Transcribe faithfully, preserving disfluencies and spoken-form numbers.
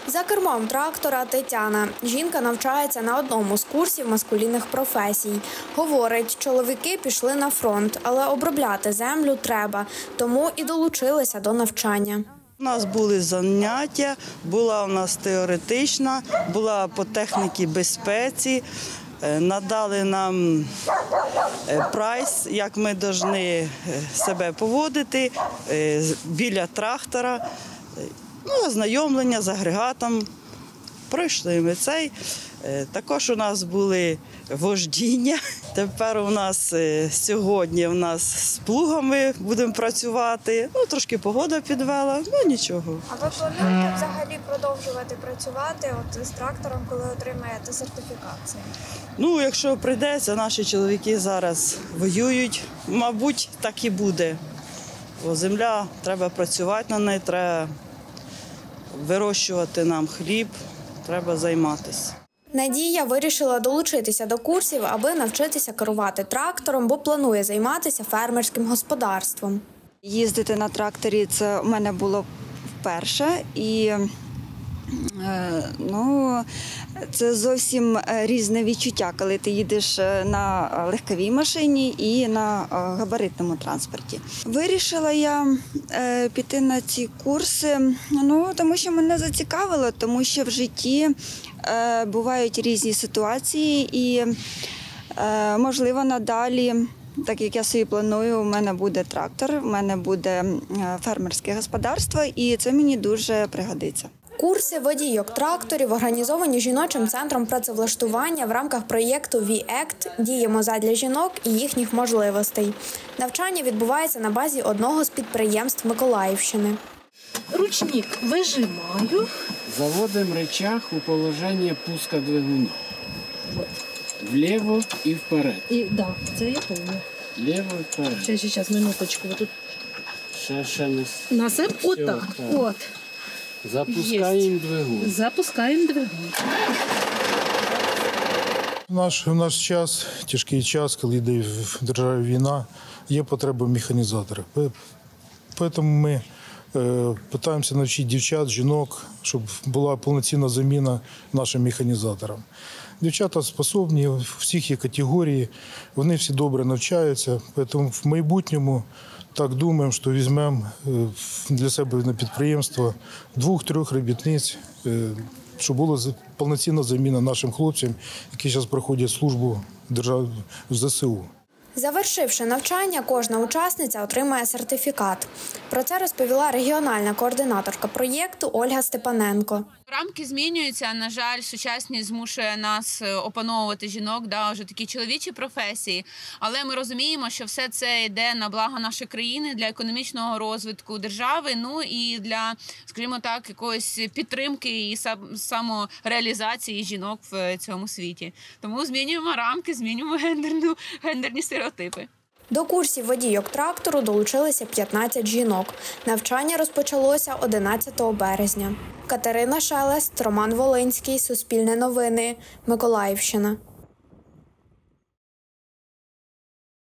За кермом трактора Тетяна. Жінка навчається на одному з курсів маскулінних професій. Говорить, чоловіки пішли на фронт, але обробляти землю треба, тому і долучилися до навчання. У нас були заняття, була у нас теоретична, була по техніці безпеці. Надали нам прайс, як ми повинні себе поводити біля трактора. Ну, ознайомлення з агрегатом. Пройшли ми цей. Також у нас були вождіння. Тепер у нас сьогодні у нас з плугами будемо працювати. Ну, трошки погода підвела, ну нічого. А ви плануєте взагалі продовжувати працювати от з трактором, коли отримаєте сертифікацію? Ну, якщо прийдеться, наші чоловіки зараз воюють, мабуть, так і буде. Бо земля, треба працювати на неї, треба вирощувати нам хліб, треба займатися. Надія вирішила долучитися до курсів, аби навчитися керувати трактором, бо планує займатися фермерським господарством. Їздити на тракторі – це у мене було вперше. І ну, це зовсім різне відчуття, коли ти їдеш на легковій машині і на габаритному транспорті. Вирішила я піти на ці курси, ну, тому що мене зацікавило, тому що в житті бувають різні ситуації і, можливо, надалі, так як я собі планую, у мене буде трактор, у мене буде фермерське господарство, і це мені дуже пригодиться. Курси водійок тракторів організовані жіночим центром працевлаштування в рамках проєкту «Ві-Ект» «Діємо задля жінок і їхніх можливостей». Навчання відбувається на базі одного з підприємств Миколаївщини. Ручник вижимаю. Заводим рычаг у положення пуска двигуна. Вліво і вперед. І, да, це я пам'ятаю. Вліво і вперед. Зараз, зараз, минуточку. Ви тут Ще, ще не... насип? Отак. От. Запускаємо двигун. Запускаємо двигун. В наш, в наш час, тяжкий час, коли йде в державі війна, є потреба механізатора. Тому ми намагаємося навчити дівчат, жінок, щоб була повноцінна заміна нашим механізаторам. Дівчата способні, у всіх є категорії, вони всі добре навчаються, тому в майбутньому так думаємо, що візьмемо для себе на підприємство двох-трьох робітниць, щоб була повноцінна заміна нашим хлопцям, які зараз проходять службу в зе се у. Завершивши навчання, кожна учасниця отримає сертифікат. Про це розповіла регіональна координаторка проєкту Ольга Степаненко. Рамки змінюються, на жаль, сучасність змушує нас опановувати жінок, да, вже такі чоловічі професії. Але ми розуміємо, що все це йде на благо нашої країни, для економічного розвитку держави, ну і для, скажімо так, якоїсь підтримки і самореалізації жінок в цьому світі. Тому змінюємо рамки, змінюємо гендерну, гендерні стереотипи. До курсів водійок трактору долучилися п'ятнадцять жінок. Навчання розпочалося одинадцятого березня. Катерина Шелест, Роман Волинський, Суспільне новини, Миколаївщина.